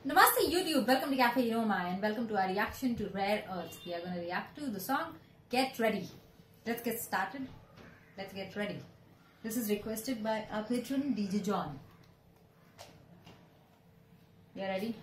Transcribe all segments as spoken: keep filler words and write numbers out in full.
Namaste YouTube, welcome to Cafe Aroma and welcome to our reaction to Rare Earth. We are going to react to the song Get Ready. Let's get started. Let's get ready. This is requested by our patron D J John. You ready?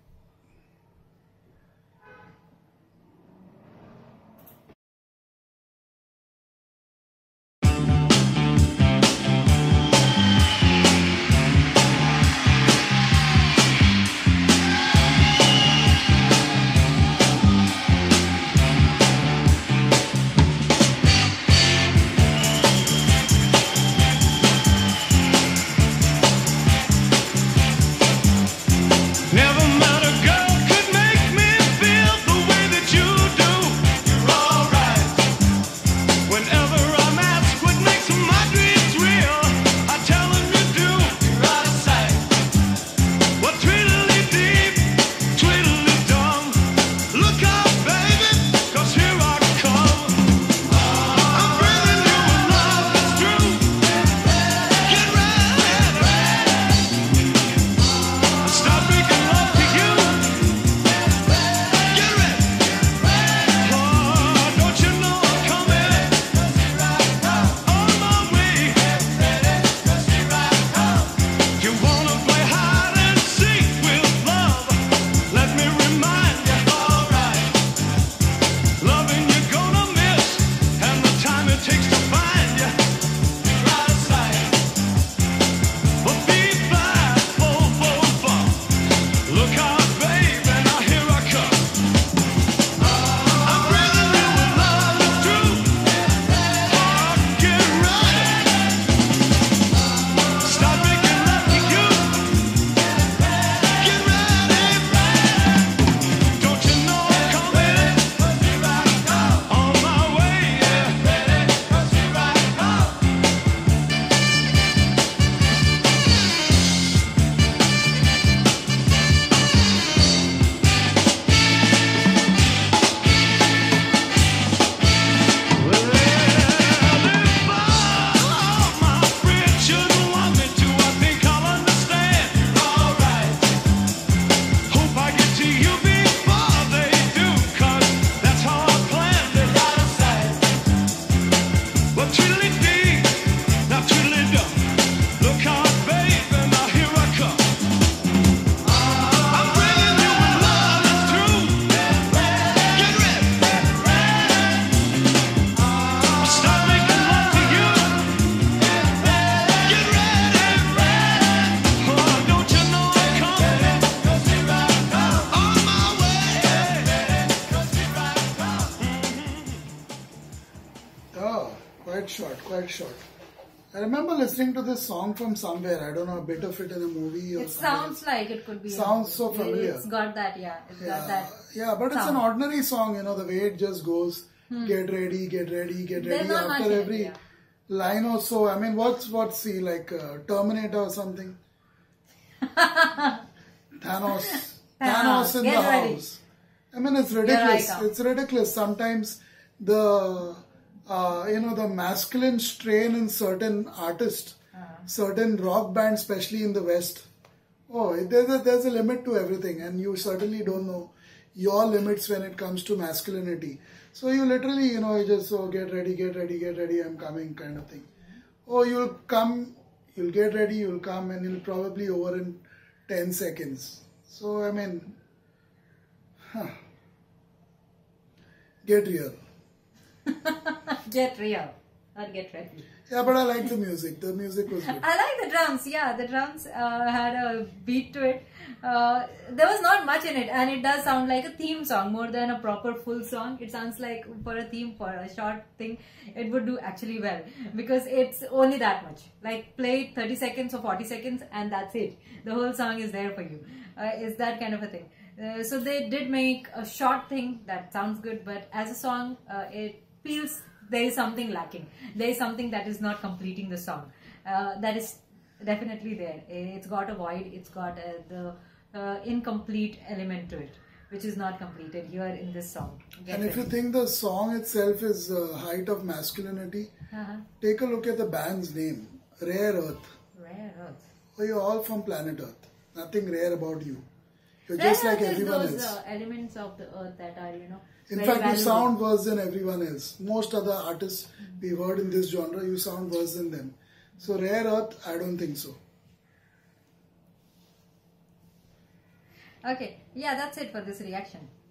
Quite short, quite short. I remember listening to this song from somewhere. I don't know, a bit of it in a movie or It something. sounds like it could be. Sounds so familiar. It's got that, yeah. It's yeah, got that. yeah, but it's sound. an ordinary song, you know, the way it just goes. Hmm. Get ready, get ready, get There's ready. not After much every in it, yeah. line or so. I mean, what's what's he like uh, Terminator or something? Thanos. Thanos in Get the ready. house. I mean, it's ridiculous. Here I come. It's ridiculous. Sometimes the uh, you know the masculine strain in certain artists, uh-huh. certain rock bands, especially in the West. Oh, there's a, there's a limit to everything, and you certainly don't know your limits when it comes to masculinity. So you literally, you know, you just oh get ready, get ready, get ready, I'm coming, kind of thing. Oh, you'll come, you'll get ready, you'll come, and you'll probably over in ten seconds. So I mean, huh. Get real. Get real. Or get ready. Yeah, but I like the music. The music was good. I like the drums. Yeah, the drums uh, had a beat to it. Uh, there was not much in it, and it does sound like a theme song more than a proper full song. It sounds like for a theme, for a short thing, it would do actually well because it's only that much. Like play it thirty seconds or forty seconds, and that's it. The whole song is there for you. Uh, it's that kind of a thing. Uh, so they did make a short thing that sounds good, but as a song, uh, it feels there is something lacking. There is something that is not completing the song. Uh, that is definitely there. It's got a void. It's got uh, the uh, incomplete element to it, which is not completed here in this song. Get and if ready. you think the song itself is the height of masculinity, uh-huh. take a look at the band's name, Rare Earth. Rare Earth. Oh, you're all from planet Earth. Nothing rare about you. You're Rare just like earth is everyone those else. uh, elements of the earth that are, you know, In very fact, you valuable. sound worse than everyone else. Most other artists we've heard in this genre, you sound worse than them. So rare earth, I don't think so. Okay, yeah, that's it for this reaction.